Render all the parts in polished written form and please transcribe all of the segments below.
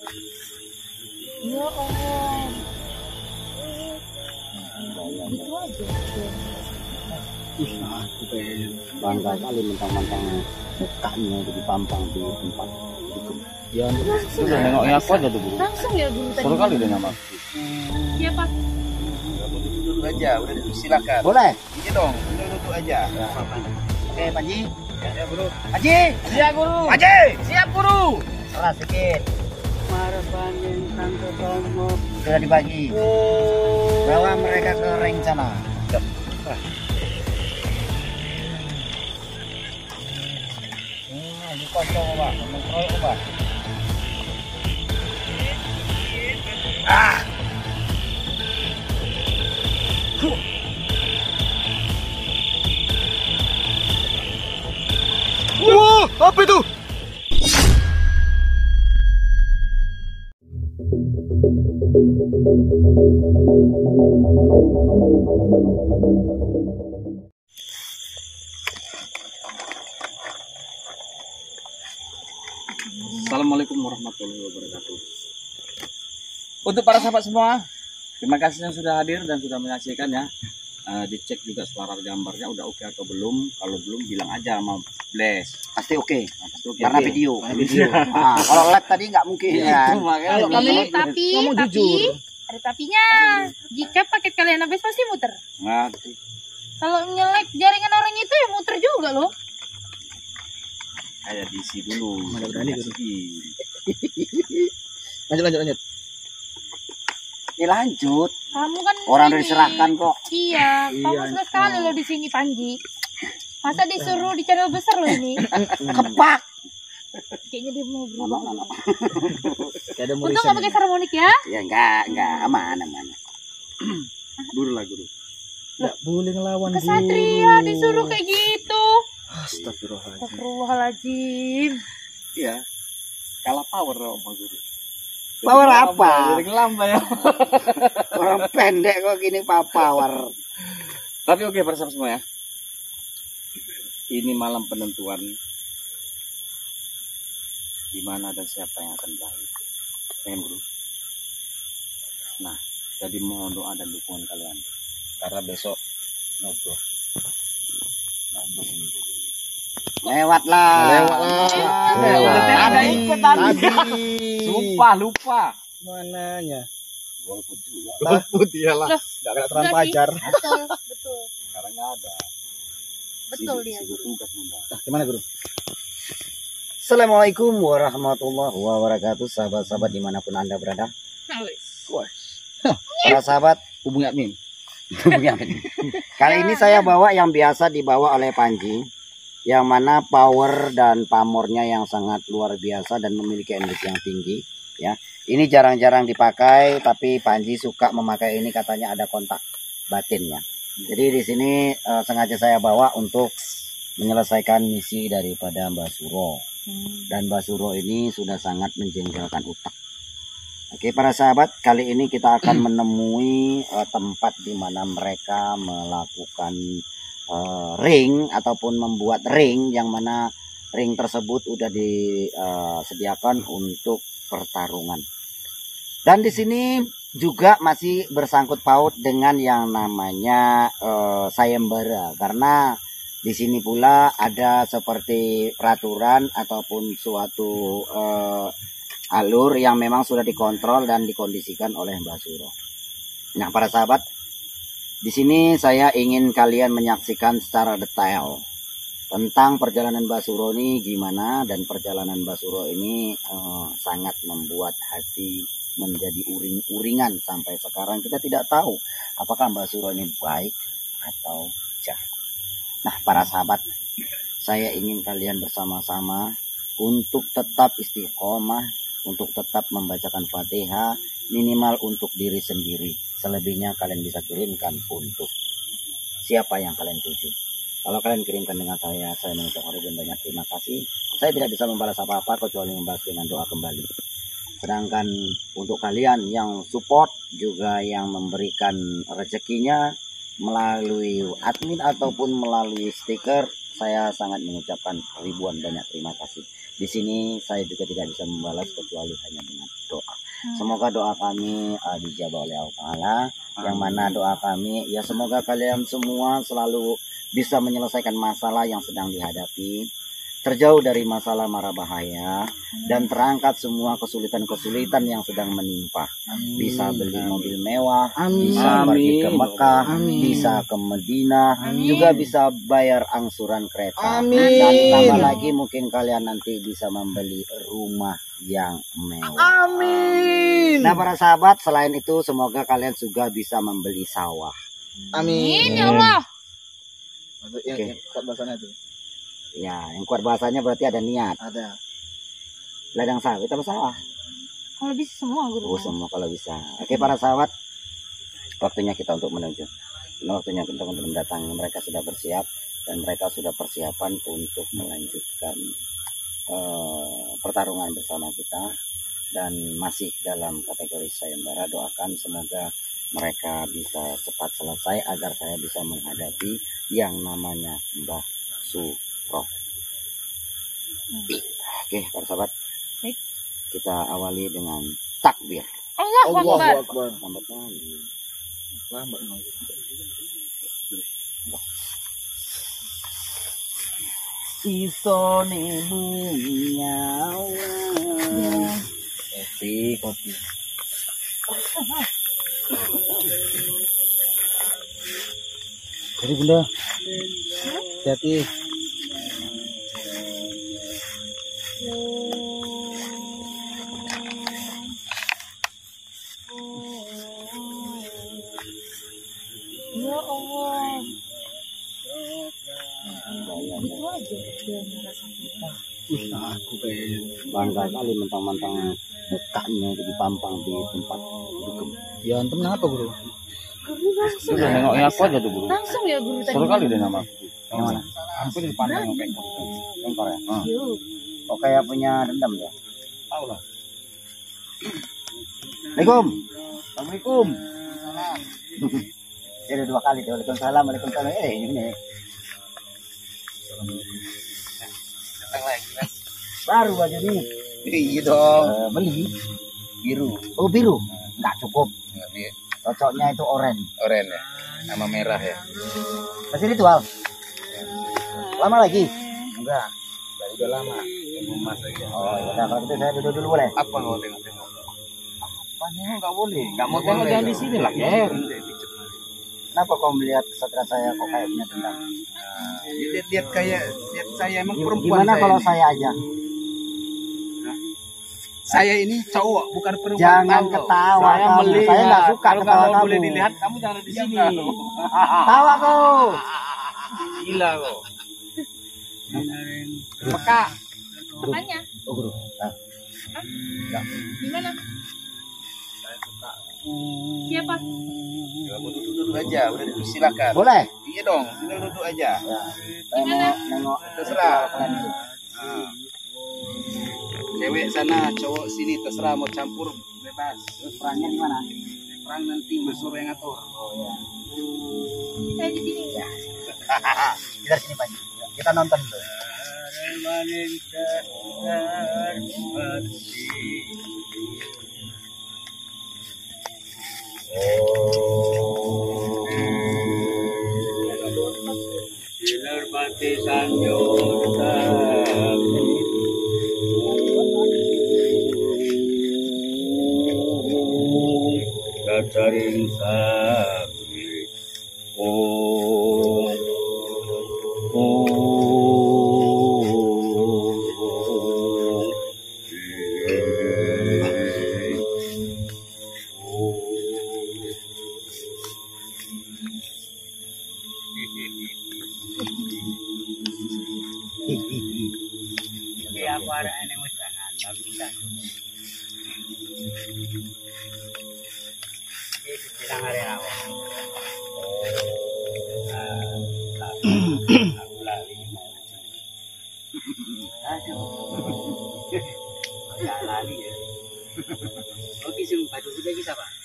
Ya Allah. Gitu aja. Aku pengen bangga kali mentang-mentang mukanya jadi pampang di tempat itu. Ya, sudah nengoknya aku aja tuh, Bu. Langsung ya guru tadi. Seru kali udah nyaman. Iya Pak. Duduk aja, udah silakan. Boleh? Ini dong, duduk aja. Oke, Panji. Ya, Bro. Panji, siap guru. Panji, siap guru. Salah sedikit. Marapanin tangga tomo. Sudah dibagi. Bawa mereka ke ring sana. Ini kosong, Pak. Mengeroyok, Pak. Wah, apa itu? Assalamualaikum warahmatullahi wabarakatuh. Untuk para sahabat semua, terima kasih yang sudah hadir dan sudah menyaksikan ya. Dicek juga suara gambarnya udah oke atau belum. Kalau belum bilang aja sama Bless. Pasti oke. Pasti oke. Karena video. Kalau live tadi nggak mungkin ya. Tapi ada tapinya. Jika paket kalian habis pasti muter. Nah, Kalau nyelek jaringan orang itu ya muter juga loh. kayak diisi dulu. Mana berani dulu. Lanjut. Ya lanjut. Kamu kan Orang udah ini. diserahkan kok. Iya, kamu suka sekali loh di sini Panji. Masa disuruh di channel besar loh ini. Kepak. Kayaknya dia mau berubah. Ada Untung nggak pakai harmonik ya. Ya enggak aman. Guru lah guru. Enggak boleh ngelawan. Kesatria disuruh kayak gitu. Astagfirullahaladzim. Astagfirullahaladzim. Iya. Kalah power sama guru. Power apa? Jadi ngelamba ya. Orang pendek kok gini power. Tapi oke para sahabat semua ya. Ini malam penentuan di mana dan siapa yang akan berakhir. Pengen guru. Nah, jadi mohon doa dan dukungan kalian. Karena besok ngobrol. Ini. Lewat lah. Ada ikut tadi. Lupa. Mananya? Golput juga. Golput iyalah. Loh, Enggak kena terang enggak pajar. sih. Betul. Sekarang ada. Betul dia. Sibuk tugas muda. Gimana, Guru? Assalamualaikum warahmatullahi wabarakatuh. Sahabat-sahabat dimanapun Anda berada. Para sahabat, Hubungi admin. kali ini saya bawa yang biasa dibawa oleh Panji, yang mana power dan pamornya yang sangat luar biasa dan memiliki energi yang tinggi. Ya, ini jarang-jarang dipakai, tapi Panji suka memakai ini, katanya ada kontak batinnya. Jadi di sini sengaja saya bawa untuk menyelesaikan misi daripada Mbak Suro. Dan Mbak Suro ini sudah sangat menjengkelkan utak. Oke para sahabat, kali ini kita akan menemui tempat di mana mereka melakukan ring ataupun membuat ring, yang mana ring tersebut udah disediakan untuk pertarungan. Dan di sini juga masih bersangkut paut dengan yang namanya sayembara, karena di sini pula ada seperti peraturan ataupun suatu alur yang memang sudah dikontrol dan dikondisikan oleh Mbak Suro. Nah, para sahabat, di sini saya ingin kalian menyaksikan secara detail tentang perjalanan Mbak Suro ini gimana, dan perjalanan Mbak Suro ini sangat membuat hati menjadi uring-uringan. Sampai sekarang kita tidak tahu apakah Mbak Suro ini baik atau jahat. Nah, para sahabat, saya ingin kalian bersama-sama untuk tetap istiqomah, untuk tetap membacakan Fatihah, minimal untuk diri sendiri. Selebihnya kalian bisa kirimkan untuk siapa yang kalian tuju. Kalau kalian kirimkan dengan saya mengucapkan ribuan banyak terima kasih. Saya tidak bisa membalas apa-apa kecuali membalas dengan doa kembali. Sedangkan untuk kalian yang support, juga yang memberikan rezekinya melalui admin ataupun melalui stiker, saya sangat mengucapkan ribuan banyak terima kasih. Di sini saya juga tidak bisa membalas kecuali hanya dengan doa. Semoga doa kami dijawab oleh Allah Ta'ala. Yang mana doa kami ya semoga kalian semua selalu bisa menyelesaikan masalah yang sedang dihadapi, terjauh dari masalah mara bahaya, dan terangkat semua kesulitan-kesulitan yang sedang menimpa. Bisa beli mobil mewah, bisa pergi ke Mekah, bisa ke Medina, juga bisa bayar angsuran kereta. Dan tambah lagi mungkin kalian nanti bisa membeli rumah yang mewah. Amin. Nah para sahabat, selain itu semoga kalian juga bisa membeli sawah. Amin. Ya Allah. Yang kuat bahasanya itu. Ya, yang kuat bahasanya berarti ada niat. Ada. Ladang sawit apa sawah? Kalau bisa semua guru. Oh, semua kalau bisa. Oke para sahabat, waktunya kita untuk menuju. Waktunya kita untuk mendatangi. Mereka sudah bersiap dan mereka sudah persiapan untuk melanjutkan pertarungan bersama kita, dan masih dalam kategori sayembara. Doakan semoga mereka bisa cepat selesai agar saya bisa menghadapi yang namanya Mbah Suro. Oke para sahabat, Baik. kita awali dengan takbir. Allahu Akbar. Akbar. Lambat kali. Lambat no. Isone bunyawa. Kopi. Jadi bunda. Hati. Ya Allah. Aku kayak Bangga kali mentang-mentang mukanya jadi pampang di tempat dugem. ya antum kenapa guru? Guru langsung. Sudah nengoknya aku aja tuh guru. Langsung ya guru tadi. Seru kali deh nama. Yang mana? Aku jadi pandang yang kayak Engkor ya? Yuk. Oh kayak punya dendam ya? tahu lah. Assalamualaikum. Assalamualaikum. Ya udah 2 kali. Waalaikumsalam. Waalaikumsalam. Ini. Datang lagi mas. Baru baju ini. Iya dong. Beli. Biru. Oh biru. Nggak cukup. Nggak, Cocoknya itu oranye. oranye ya. Sama merah ya. Masih ritual. Lama lagi? Enggak. Udah lama. Mas lagi. Oh ya udah, kalau gitu saya duduk dulu boleh? Apa kau tengok-tengok? Apa nih nggak boleh? Nggak mau tengok jangan di sini lah ya. Kenapa kau melihat satria saya kok kayak punya dendam? Lihat kayak lihat saya emang perempuan. Gimana saya kalau ini. saya aja? Saya ini cowok bukan perempuan. Jangan tahu. ketawa Saya kamu. melihat. Saya nggak suka Kalau ketawa kamu kamu. boleh dilihat, kamu jangan di sini. Tawa kau. Gila kok. Peka. Makanya. Oh guru. Nah, Gimana? Siapa? Kamu duduk aja, udah silakan. boleh? Iya dong, tinggal duduk aja. Ya. Saya mau nengok. Terserah. Kalian dulu. Nah. Cewek sana, cowok sini, terserah mau campur bebas. Terus perangnya di mana? Perang nanti besok yang ngatur. Oh ya. Saya di sini. Kita dari sini Pak. Kita nonton dulu. Sinar pati sanjota Kacaring sakti Om Aku ada yang jangan, tapi bisa. Bilang hari awal. Aku lari mau. Enggak lari ya. Oke, sumpah itu sudah bisa Pak.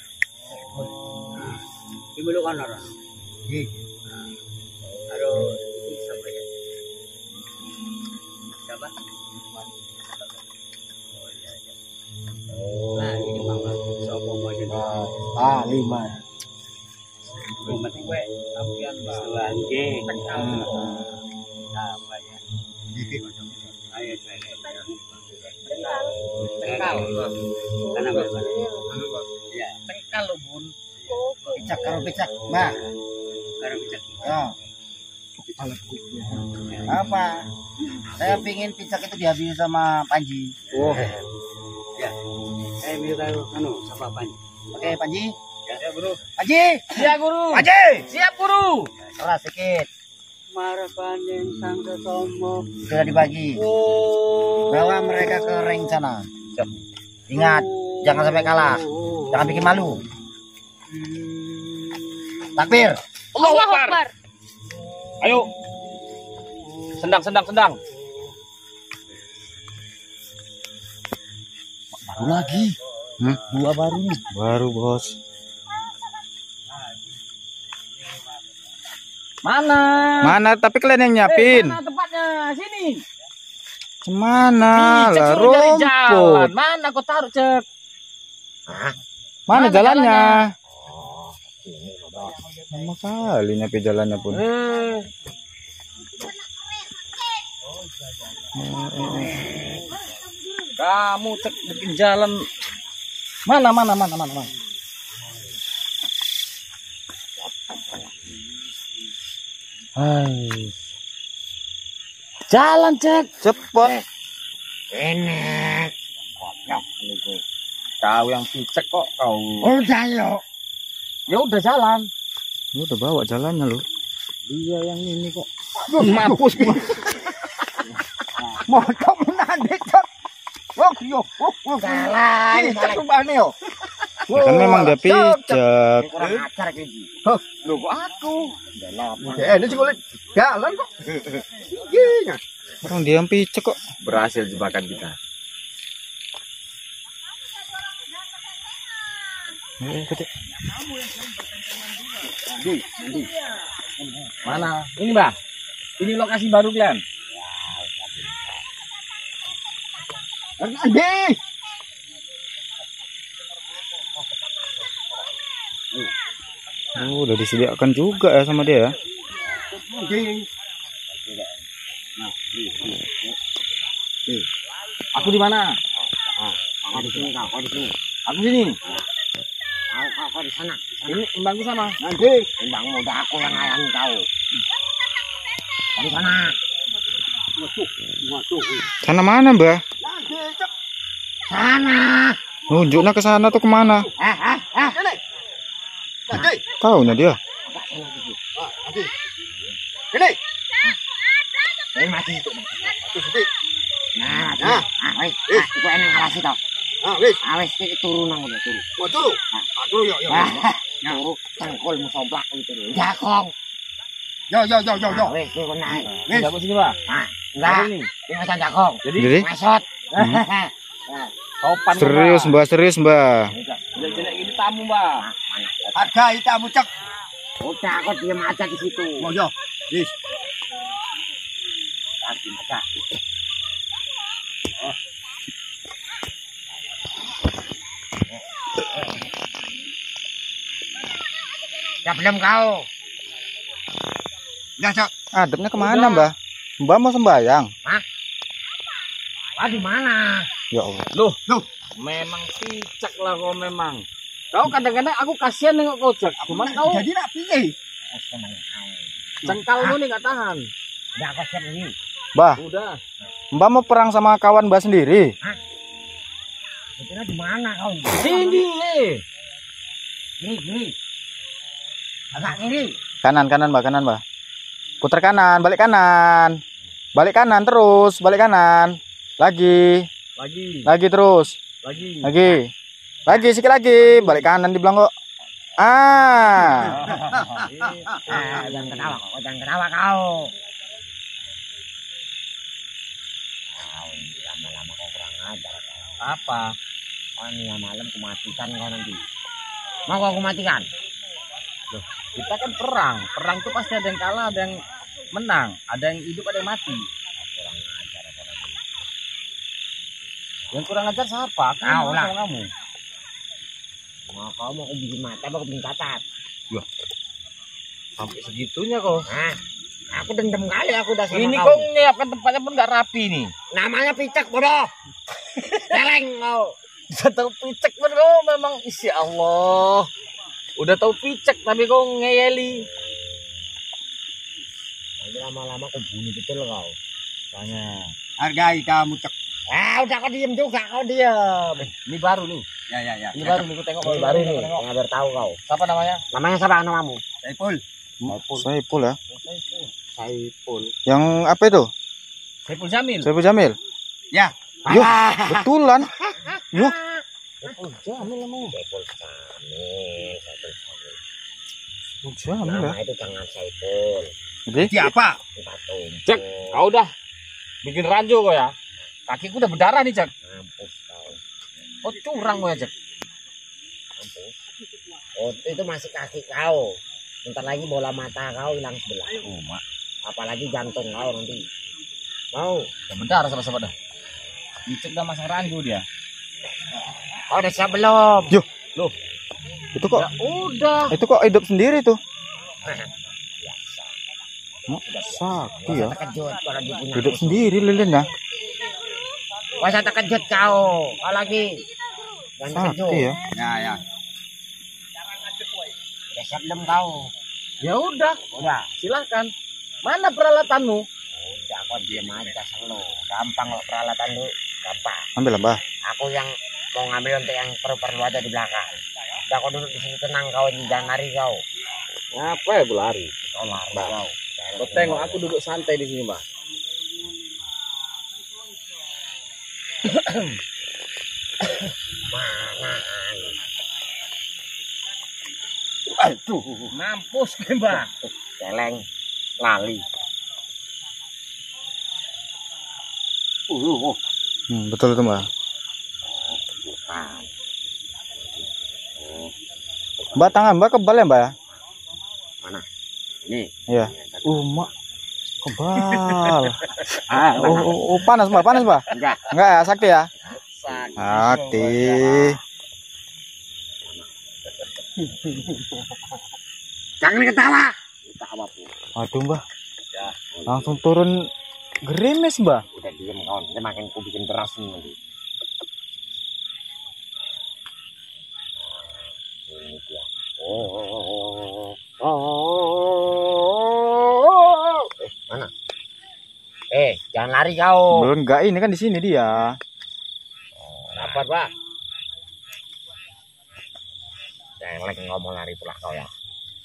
Ibu lu kan orang. Aduh, siapa ya? Siapa? Oh iya iya. Nah, 5. Cengkal lo bun. Picak karo picak, Mbak. Ya. Apa? Saya pingin picak itu dihabisi sama Panji. Oh. Saya minta sama Panji. Oke, Panji. Ya guru. Panji. Siap guru. Panji. Siap guru. Salah sedikit. Marapanin sang ketombo. Sudah dibagi. Bawa mereka ke ring sana. Ingat, jangan sampai kalah. Jangan bikin malu. Takbir. Allahu Allahu Akbar. Akbar. Ayo. Sendang. Baru lagi. Dua baru nih. Baru bos. Mana? Tapi kalian yang nyiapin. Mana tempatnya? Sini. Kemana Cek lah suruh cari jalan. rumput? Mana kau taruh cek? Mana Mana jalannya? jalannya? Lama kali nyapi jalannya pun. Kamu cek bikin jalan. Mana? Hai, Jalan cek. cepet. Enak. Kau yang cek kok kau. Udah yuk. Ya udah jalan. Lu udah bawa jalannya lu. Dia yang ini kok. Mampus gua. Motor menandek cok. Wok yo. Salah. Ini cek rubahnya yo. Kan memang dia pijak. Kurang ajar kayak gini. Loh kok aku? Ini sih kulit jalan kok. Gini. Orang dia yang pijak kok. Berhasil jebakan kita. Mana? Ini Mbah. Ini lokasi baru kan? Andi. Oh, udah disediakan juga ya sama dia ya. Aku di mana? Kau di sini kau di sini. Aku sini. Kau di sana. Ini imbangku sama. Nanti timbangmu udah aku yang ngayani kau. Kau di sana. Sana mana, Mbah? Sana. Nunjuknya ke sana tuh kemana? Taunya dia. Ini. Ini mati itu. Nah, wes, itu enak ngalasi tau. Wes, ini turun nang udah turun. Mau turun? Turun yuk. Turun, tengkolmu soblak gitu. Jakong. Yo. Wes, turun naik. Wis, aku sini, Pak. Enggak, Ini. ini macam jakong. Jadi? Mesot. Sopan. Serius, Mbah, serius, Mbah. Jelek-jelek gini tamu, Mbak. Hargai tamu cek. Udah, aku diam aja di situ. Oh yo, wis. Diam aja. Ya belum kau. Ya cok. Adepnya kemana, Mbah? Mbah mau sembayang? Wah di mana? Ya Allah. Loh. Memang picak lah kau memang. Kau kadang-kadang aku kasihan nengok kau cek. Cuman kau Jadi nak piye? cengkalmu nih gak tahan. Ya aku siap ini. Mbah, Udah. Mbah mau perang sama kawan Mbah sendiri? Kira di mana kau? Sini. Kiri. Agak kiri. Kanan, Mbah, kanan, Mbah. Putar kanan, balik kanan. Balik kanan terus, balik kanan. Lagi terus. Lagi sikit lagi, balik kanan di belakang kok. Jangan ketawa kau. Lama-lama kau kurang ajar. Apa? Ini malam kumatikan kau nanti. Mau kau kumatikan? Kita kan perang. Perang tuh pasti ada yang kalah, ada yang menang, ada yang hidup, ada yang mati. Kurang ajar. Yang kurang ajar siapa? Aku Kau lah. sama kamu. Mau kau mau aku bikin mata, mau aku bikin cacat. Sampai segitunya kok. Nah, aku dendam kali aku udah sama Ini kau. kok nyiapkan tempatnya pun nggak rapi nih. Namanya picek bodoh. Celeng kau. Udah tahu picek pun kau memang isi Allah. Udah tahu picek tapi kau ngeyeli. Nanti lama-lama kau bunuh betul kau. Tanya. Hargai kamu cek. Udah kau diem juga, kau diem. Ini baru nih. Ya. Ini baru nih, aku tengok. Ini baru nih, nggak bertahu kau. Siapa namanya? Namanya siapa namamu? Saiful. Saiful ya. Saiful. Yang apa itu? Saiful Jamil. Saiful Jamil. Ya. Yuh, betulan. Yuh, Saiful Jamil namanya. Saiful Jamil. Saiful Jamil ya. Nama itu jangan Saiful. Jadi, Siapa? Patung. Cek, kau udah bikin ranjau kau ya. Kakiku udah berdarah nih, Cek. Mampus kau. Oh, curang kau ya, Cek. Mampus. Oh, itu masih kaki kau. Bentar lagi bola mata kau hilang sebelah. Oh, mak. Apalagi jantung kau nanti. Mau? Udah berdarah sama-sama dah. Cek udah masang ranjau dia. Kau udah siap belum? itu kok Ya udah. itu kok hidup sendiri tuh. Biasa. Sakti ya. Terkejut kalau dia punya. Hidup sendiri lilin ya. Masa terkejut kau. Kau lagi. Jangan terkejut. Sakti ya. Ya. Udah siap belum kau? Ya udah, Udah. silakan. Mana peralatanmu? Udah kau diam aja selalu. Gampang kok peralatan lu. Gampang. Ambil lah, Mbah. Aku yang mau ngambil untuk yang perlu aja di belakang. Udah kau duduk di sini tenang kau, jangan lari kau. Apa ya gue lari? Kau lari kau. Kau tengok aku duduk santai di sini, Mbak. Aduh, Mampus, Mbak. celeng, lali. Betul itu, Mbah. Bukan. Mbak, tangan Mbak kebal ya, Mbak? Ini. Iya. Mak. Kebal. Panas, Mbak. Panas, Mbak. Enggak. Enggak ya, sakti ya? Sakit. Sakti. Jangan ketawa. Ketawa pun. Aduh, Mbak. Langsung turun gerimis, Mbak. Udah diem kawan. Kita makin ku bikin deras nih nanti. Ini dia. Mana? Jangan lari kau. Belum enggak, ini kan di sini dia. Dapat, Pak. Celeng ngomong lari pula kau ya.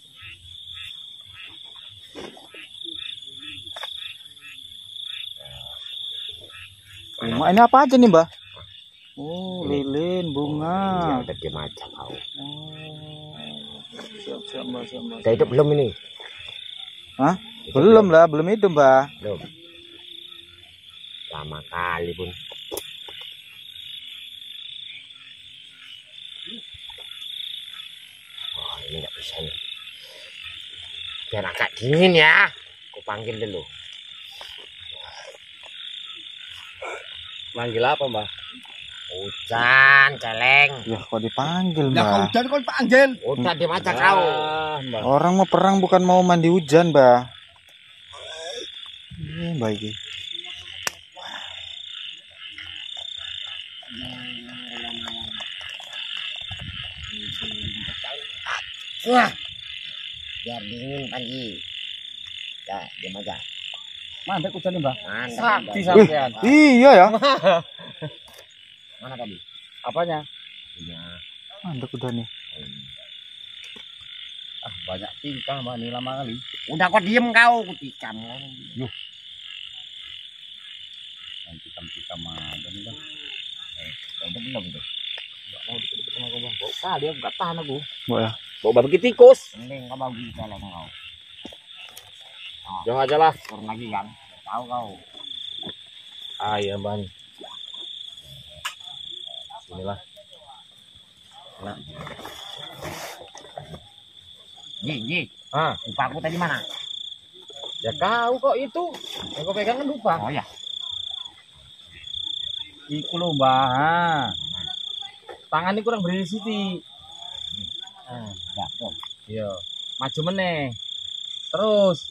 Mak, ini apa aja nih, Mbak? Oh, lilin, bunga. Udah diem aja kau. Siap, Mbak, siap, Mbak. Udah hidup belum ini? Hah? Belum lah, belum itu, Mbak. Belum. Lama kali pun. Oh, ini nggak bisa nih. Biar agak dingin ya. Aku panggil dulu. Manggil apa, Mbak? Hujan, celeng. Ya, kok dipanggil, Lah kau Mbak? hujan kau panggil. Udah diem aja kau. Mbak. Orang mau perang bukan mau mandi hujan, Mbak. Ini, Mbak ini. Wah. Biar dingin Panji. Ya, diem aja. Mandek hujan nih, Mbak. Mana? Sakti sampean. Iya ya. Mana tadi? Apanya? Iya. Mandek udah nih. Ah, banyak tingkah, Mbak. Ini lama kali. Udah kok diem kau, kutikam. Tikam-tikam aja nih, Bang. Udah belum tuh. Enggak mau dikit-dikit sama aku, Bang. Bau kali aku enggak tahan aku. Mbak ya. Bau babi tikus. Mending kau bagi celeng kau. Jangan aja lah. Turun lagi kan? Tahu kau. Ah, iya, Bang. Inilah. Nah. Ji. Ah, Lupa aku tadi mana? ya kau kok itu. Yang kau pegang kan lupa. Oh ya. Iku lho, Mbak. Tangan ini kurang berisiti. Iya. Maju meneh. Terus.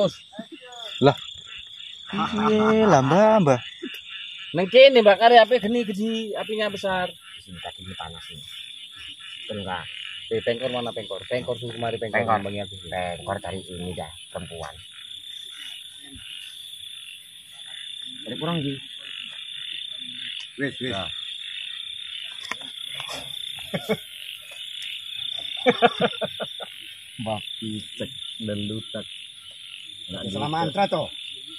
Iya lah mbah. Nang kene Mbak kare api geni apinya besar. Sini kaki ini panas ini. Enggak. Pengkor mana pengkor? Pengkor suruh kemari pengkor. Bagi aku. Pengkor dari ini dah perempuan. Ada kurang Ji. Wis. Baki cek dan lutak. Salah mantra toh.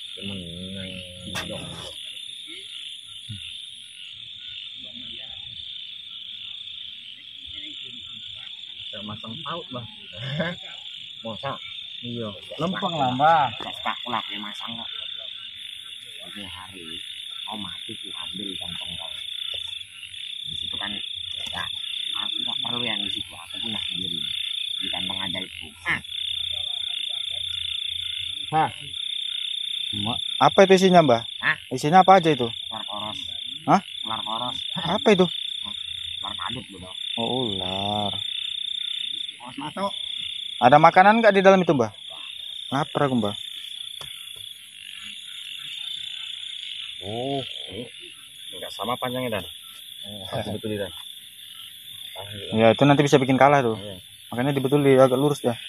Gak masang paut lah. Masa Iya. Lempeng lah mbak. tak kulak ya masang kok. Ini hari mau mati ku ambil kantong kau. Di situ kan ya aku tak perlu yang di situ, aku punya sendiri di kantong ajaibku. Apa itu isinya mbah? Hah? Isinya apa aja itu? Ular koros. Hah? Ular koros. Apa itu? Ular kadut loh. Oh ular. Awas masuk. Ada makanan nggak di dalam itu mbah? Lapar aku mbah. Oh, enggak sama panjangnya dan. Betul dan. Ya itu nanti bisa bikin kalah tuh. Iya. Makanya dibetuli agak lurus ya.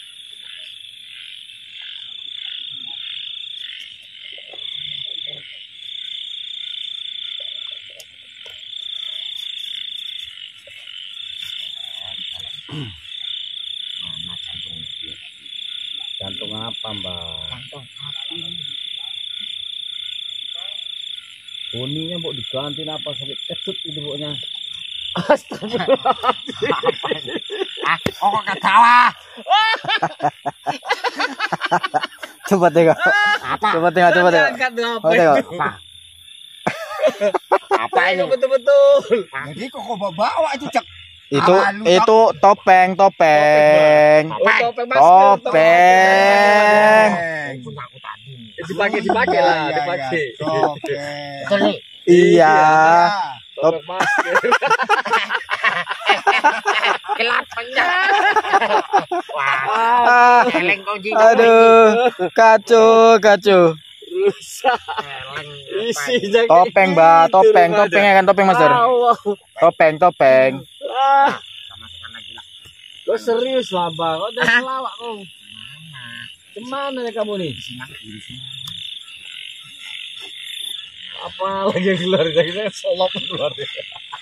Mana jantungnya dia? Jantung apa mbak? Jantung api. Boninya mau diganti apa sampai kecut itu pokoknya. Oh kok ketawa? Coba tengok. Apa? Coba tengok. Coba tengok. Coba tengok. Apa ini? Betul. Jadi kok bawa itu cek. Itu topeng. Oh, topeng masker. Topeng. Punya aku tadi. Dipakai lah, dipakai. Oke. Betul nih. Iya. Topeng masker. Kelapanya. Wah, Ah, eleng kau Ji. aduh, kacau. Rusak. Eleng. Isinya Topeng, mbak, topeng ya kan topeng master. Topeng. Sama sekali lagi lah. Kok serius lah bang? Kok udah selawak kau? Kemana ya kamu nih? Apa lagi yang keluar dari saya solop keluar ya?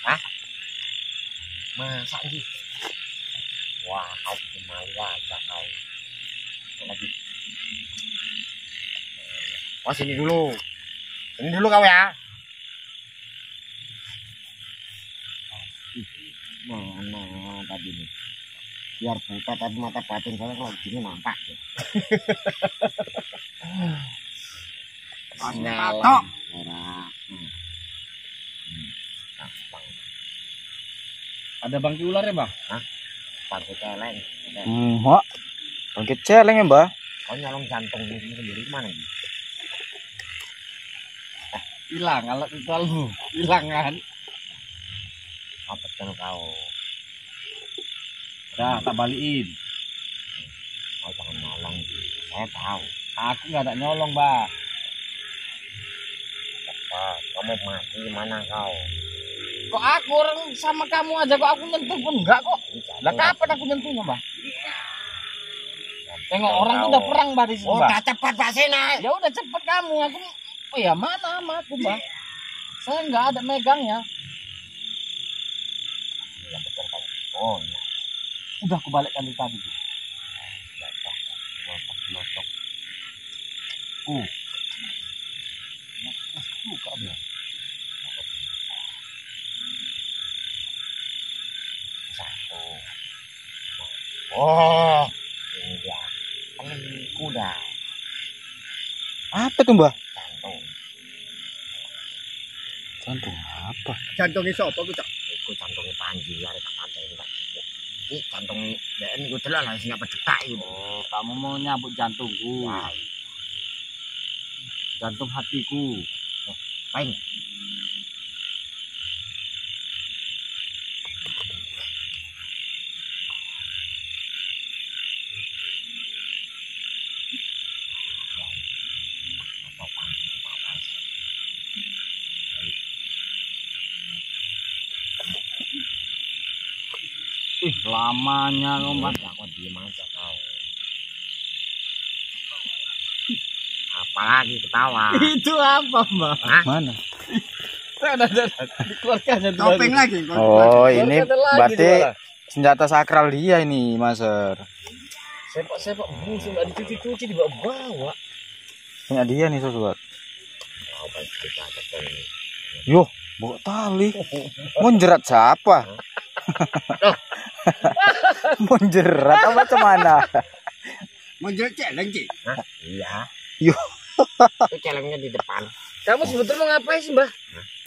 Masa Ji? Wah, kau bikin malu aja kau. Lagi. Oh sini dulu. Sini dulu kau ya. Mana tadi nih? Biar buta tapi mata batin saya kalau gini nampak ya. Nyala. Merah. Ada bangki ular ya bang? Pakai celeng. Wah, bangkit celeng ya mbak. Kau nyolong jantung ini sendiri kemana nih? Hilang alat itu lu. Hilang kan? Oh betul kau. Dah tak balikin. Kau jangan nyolong. Saya tahu. Aku nggak ada nyolong mbak. Cepat. Kamu mati gimana kau? Kok aku orang sama kamu aja kok aku nyentuh pun enggak kok. Lah kapan aku nyentuhnya mbak? Tengok orang tuh udah perang mbak di sini mbak. Udah cepat Pak Sina. Ya udah cepet kamu. Aku oh ya mana sama aku mbak? Saya nggak ada megangnya. Yang betul kau. Oh iya. Udah aku balikkan dari tadi tuh. Lotok. Buka dia. Satu. Oh, ini dia. Kuda. Apa tuh mbak? Jantung. Jantung apa? Jantung iso apa ku cek? Iku jantungnya Panji arek tak pateni tak. Iki jantung DN iku delok lah sing pedetak iki. Oh, kamu mau nyabut jantungku. Wah, Jantung hatiku. paling. lamanya kau Mbah. Aku diem aja kau. Apalagi ketawa. Itu apa Mbah? Mana? Dikeluarkan Topeng lagi. Oh, ini Keluarkan lagi berarti dia. senjata sakral dia ini, Master. Sepak busuk nggak dicuci-cuci dibawa-bawa. Punya dia nih, sobat. Apa kita ketemu? Yo, bawa tali. Mau jerat siapa? Mau jerat apa macam mana? Mau jadi challenge sih. Hah? Iya. Yo. Itu celengnya di depan. Kamu sebetulnya mau ngapain sih Mbah?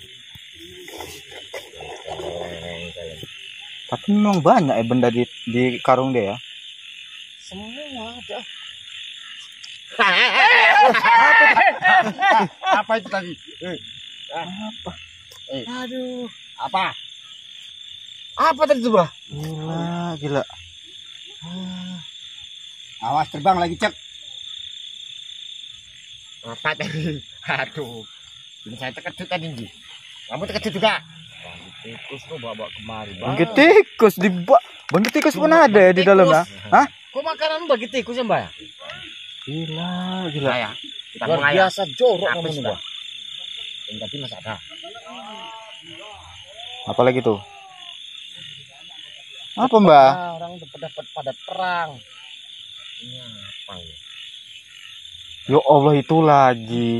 Celeng. Tapi memang banyak ya benda di karung dia ya. Semua ada. Apa itu tadi? Apa? Aduh. Apa? Apa tadi tuh Mbah? Gila, gila. Awas terbang lagi cek. Apa tadi? Aduh. Ini saya terkejut tadi Ji. Kamu terkejut juga? Tikus tuh bawa kemari Bangkit tikus bangkit tikus pun ada ya di dalam ya. Hah? Kok makanan bagi tikus ya Mbah? Gila, gila. Saya. Kita Luar mulai. biasa jorok Apa kamu nih sih, Mbah. Ini tadi masih ada. Apalagi tuh? Apa, Mbah? Orang dapat pada perang. Ini apa ya? Ya Allah, itu lagi.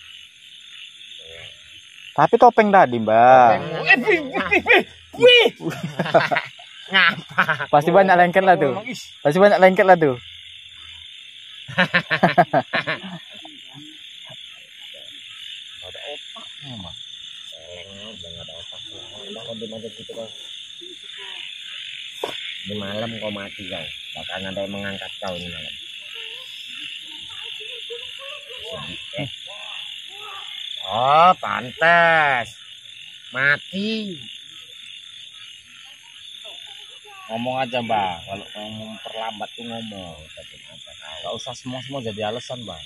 Tapi topeng tadi, Mbak. Wih. Ngapa? Pasti banyak lengket lah tuh. Pasti banyak lengket lah tuh. Ada otaknya Mbak. Celengnya udah nggak ada otak. Kau di mana gitu kau? Di malam kau mati kau. Bahkan ada yang mengangkat kau di malam. Sedih. Oh, pantes. Mati. Ngomong aja Mbah. Kalau kamu terlambat tuh ngomong. Gak usah semua jadi alasan Mbah.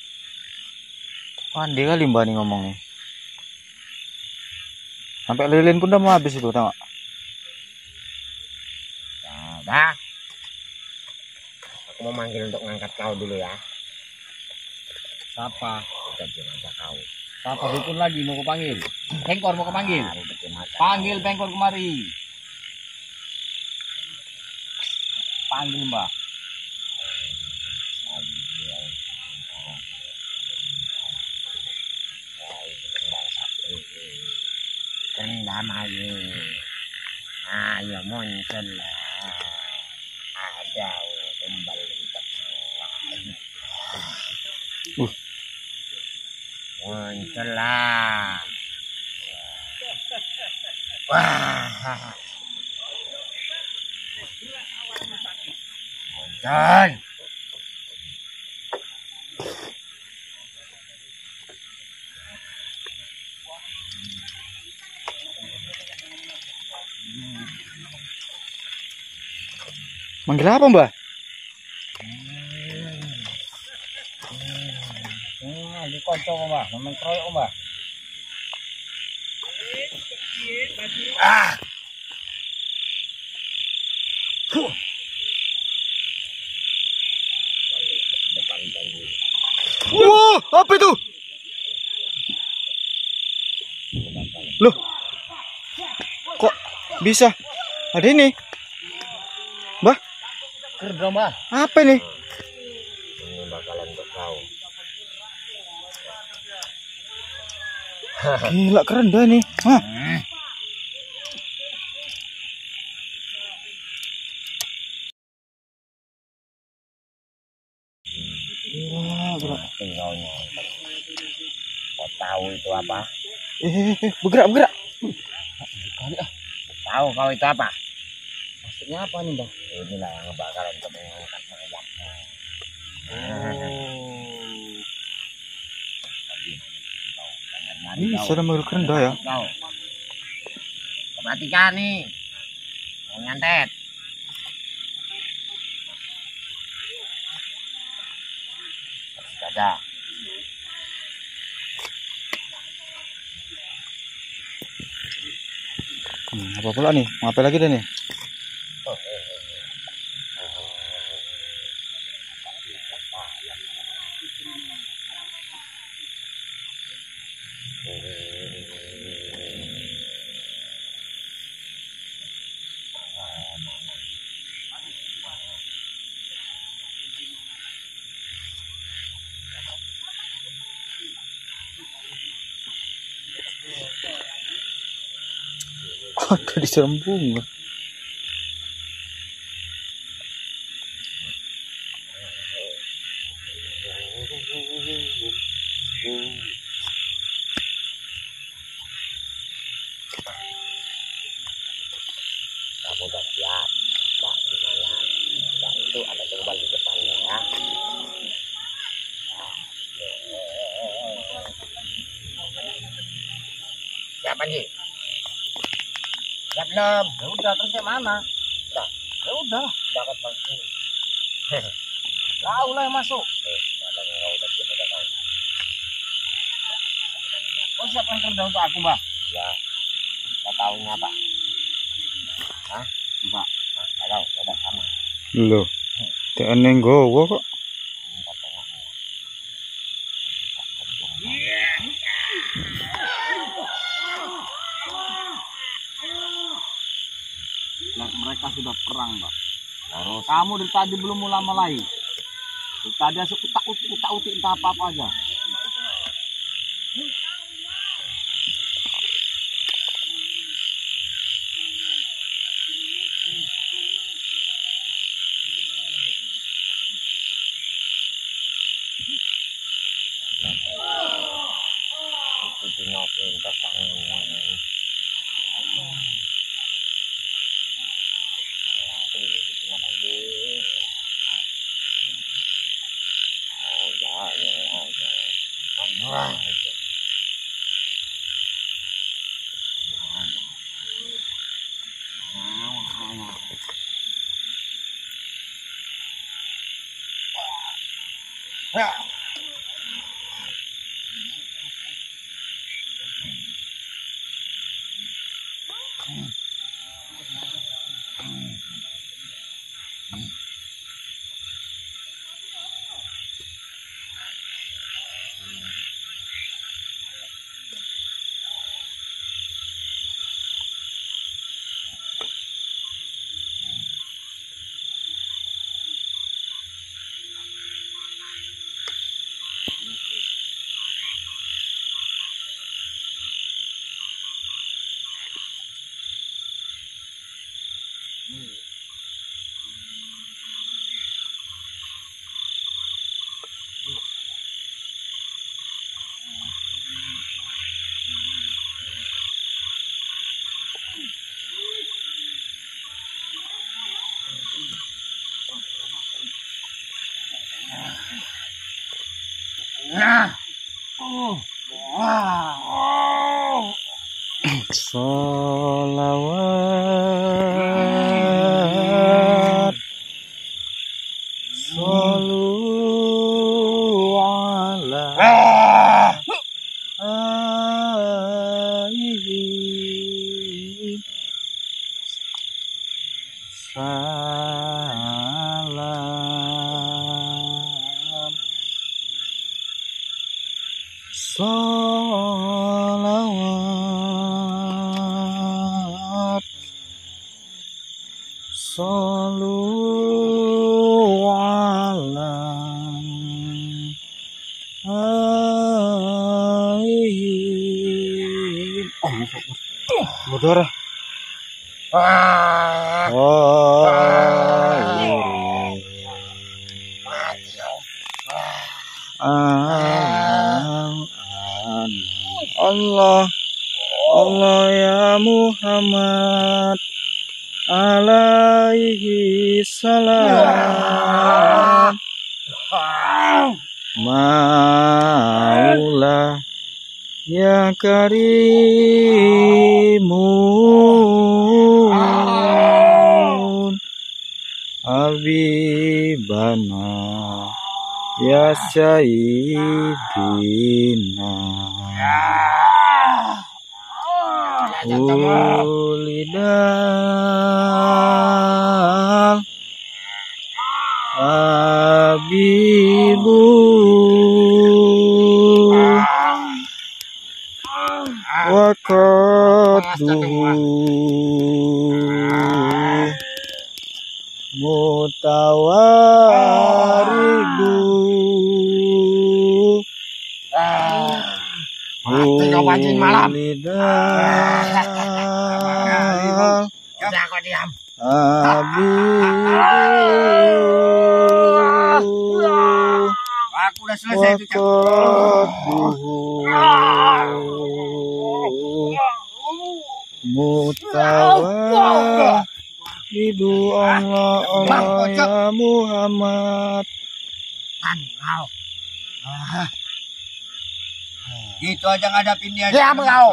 Pandai kali Mbak nih ngomongnya. Sampai lilin pun udah mau habis itu, tau gak? Dah. Aku mau manggil untuk ngangkat kau dulu ya. Siapa? Kita diam aja kau. Siapa dukun lagi mau aku panggil? Pengkor mau aku panggil. Nah, udah diam aja. Panggil Pengkor kemari. Panggil Mbah. Kendam ayo. Ayo muncul lah. Ada kembali muncul lah. Wah. Muncul. Manggil apa, Mbak? Di konco Mbah, memang kroyok Mbah. Wah, apa itu? Loh, kok bisa ada ini? Mbah, Kerja Mbah. apa ini? Ini bakalan untuk kau. Gila, keren dah ini. Hah? Wah, gila. Kau nyontek. Kau tahu itu apa? Bergerak. Tahu kau itu apa? Maksudnya apa nih Mbah? Inilah yang bakalan untuk mengangkat mayatnya. Bisa ada manggil keren dah ya. Kau. Perhatikan nih. Mau nyantet. Saja. Apa pula nih? Mau apa lagi deh nih? Oh, Waduh, disiram bunga. Kamu udah siap, Mbak, gimana? Mbak itu ada tumbal di depannya ya. Siap Panji? Siap belum? Ya udah, terus kayak mana? Udah. Ya udah, dapat Panji. Kau lah yang masuk. Kalau kau udah diam udah kau. Kau siapkan kerja untuk aku, Mbak? Ya. Kau tahu apa? Hah? Mbak? Nggak tahu, udah sama. Loh, TN yang gowo kok. Nah, mereka sudah perang, Mbak. Terus kamu dari tadi belum mulai. Dari tadi asuk utak-utik entah apa-apa aja. Sholawat Sallu ala alihi salam Sholawat Sallu ala alihi Berdarah. Allah Allah ya Muhammad alaihi salam Maula ya karimun Habibana ya sayyidina Ulidal Habibu Waqatuhu Mutawaridu Mati kau pancing malam. Ulidal Udah kau diam. Aku udah selesai itu, Cak. Mutawahidu Allah Allah ya Muhammad. Kau. Gitu aja ngadapin dia. Diam kau.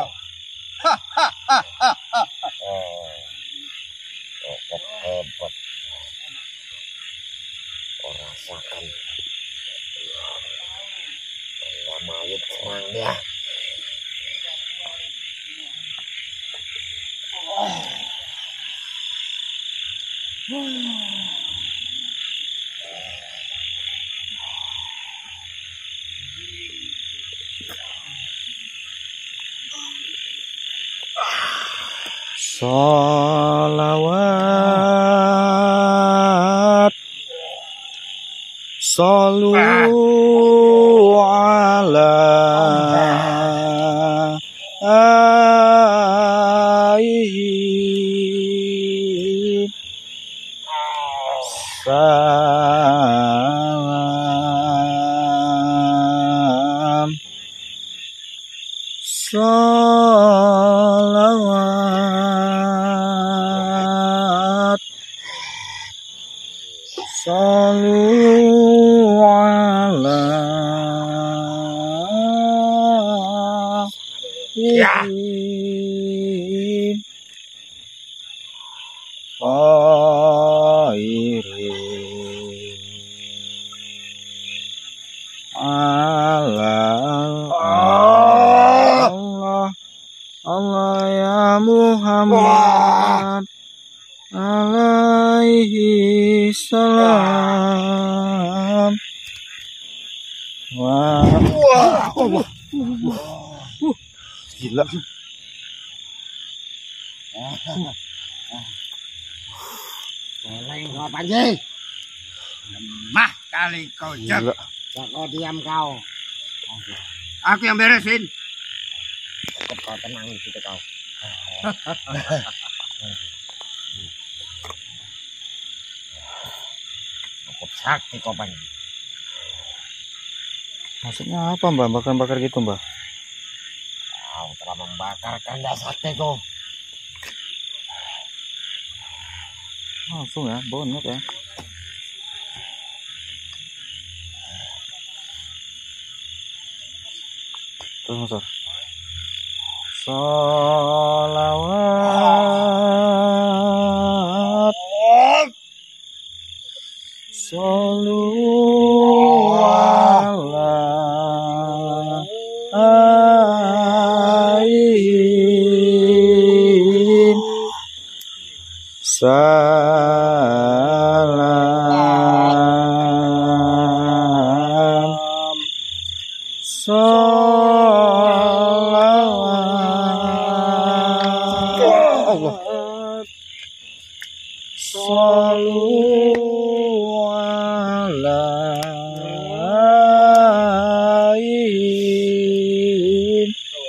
Hebat. Kau rasakan. Anda mayat serang dia. Salawat Sallu ala aihi salam salawat Sallu ala ihi khairin ala Allah Allah ya Muhammad alaihi salam. Wah, Allah. Gila. Lain kau Panji. Mah kali kau, Cak. Gila. Kau diam kau. Aku yang beresin. Cukup kau tenang di situ kau. Cukup sakti kau Panji. Maksudnya apa Mbak? Bakar-bakar gitu Mbak? Kau telah membakar kanda saktiku. Langsung ya, bonnet ya. Terus Mas. Salawat Sallu ala aihi salam salawat Sallu ala aihi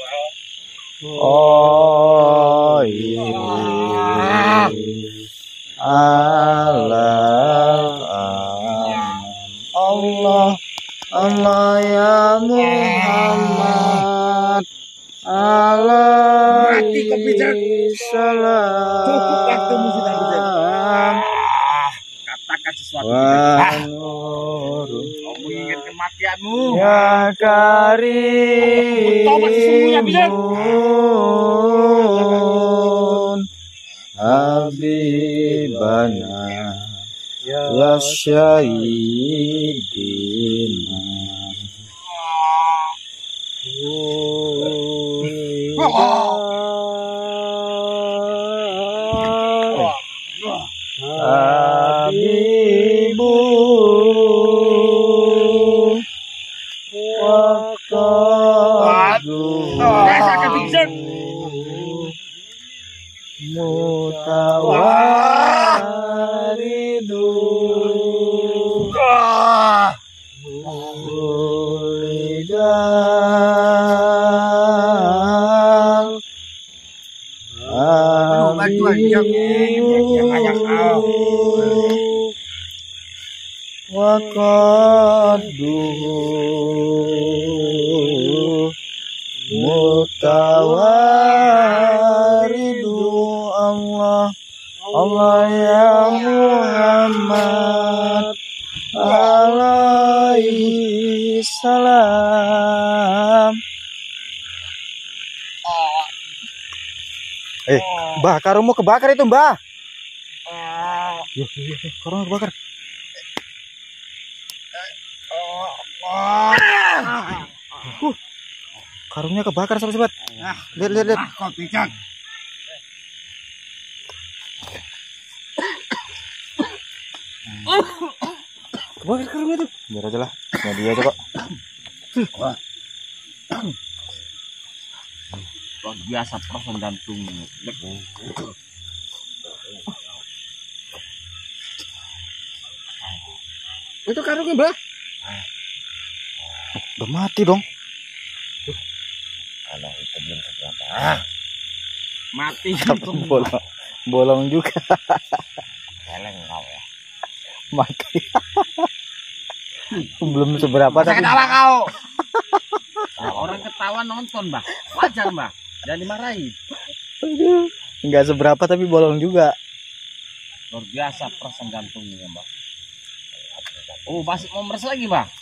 ala Allah Allah ya Muhammad alaihi salam. Katakan sesuatu. Wa nur Kau mengingat kematianmu. ya karimun habibana ya syahidina Habibu Waqadu Mutawaridu Ulidal Bantuan, Cak. wa qadduhu mutawaridu Allah Allah ya Muhammad alaihi salam. Mbah, karungmu kebakar itu, Mbah. Karungnya kebakar. Karungnya kebakar, sobat-sobat. Lihat. Kau pijak. Kebakar karungnya tuh. Biar aja lah. Nah, dia aja kok. Luar biasa perasaan jantung. Itu karungnya, Mbah. Udah mati dong. Kalau itu belum seberapa. Mati Bolong juga. Keleng kau ya. Mati. Belum seberapa Masa tapi ketawa kau. Nah, orang ketawa nonton, Mbah. Wajar, Mbah. Jangan dimarahi. enggak seberapa tapi bolong juga. Luar biasa perasaan jantungnya, Mbah. Oh, masih mau meres lagi, Mbah.